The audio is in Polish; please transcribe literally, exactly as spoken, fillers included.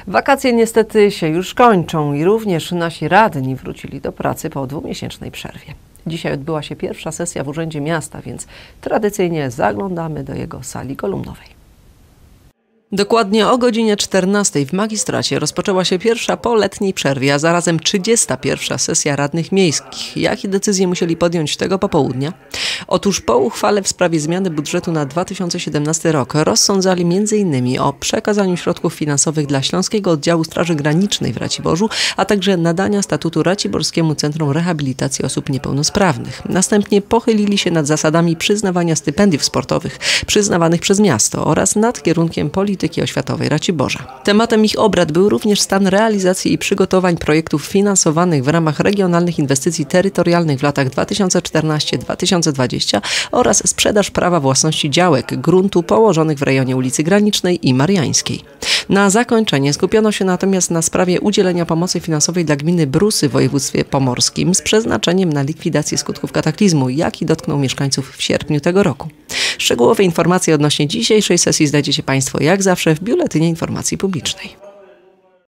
Wakacje niestety się już kończą i również nasi radni wrócili do pracy po dwumiesięcznej przerwie. Dzisiaj odbyła się pierwsza sesja w Urzędzie Miasta, więc tradycyjnie zaglądamy do jego sali kolumnowej. Dokładnie o godzinie czternastej w magistracie rozpoczęła się pierwsza po letniej przerwie, a zarazem trzydziesta pierwsza sesja radnych miejskich. Jakie decyzje musieli podjąć tego popołudnia? Otóż po uchwale w sprawie zmiany budżetu na dwa tysiące siedemnasty rok rozsądzali między innymi o przekazaniu środków finansowych dla Śląskiego Oddziału Straży Granicznej w Raciborzu, a także nadania statutu Raciborskiemu Centrum Rehabilitacji Osób Niepełnosprawnych. Następnie pochylili się nad zasadami przyznawania stypendiów sportowych przyznawanych przez miasto oraz nad kierunkiem polityki oświatowej Raciborza. Tematem ich obrad był również stan realizacji i przygotowań projektów finansowanych w ramach regionalnych inwestycji terytorialnych w latach dwa tysiące czternastym do dwa tysiące dwudziestego oraz sprzedaż prawa własności działek gruntu położonych w rejonie ulicy Granicznej i Mariańskiej. Na zakończenie skupiono się natomiast na sprawie udzielenia pomocy finansowej dla gminy Brusy w województwie pomorskim z przeznaczeniem na likwidację skutków kataklizmu, jaki dotknął mieszkańców w sierpniu tego roku. Szczegółowe informacje odnośnie dzisiejszej sesji znajdziecie Państwo jak zawsze w Biuletynie Informacji Publicznej.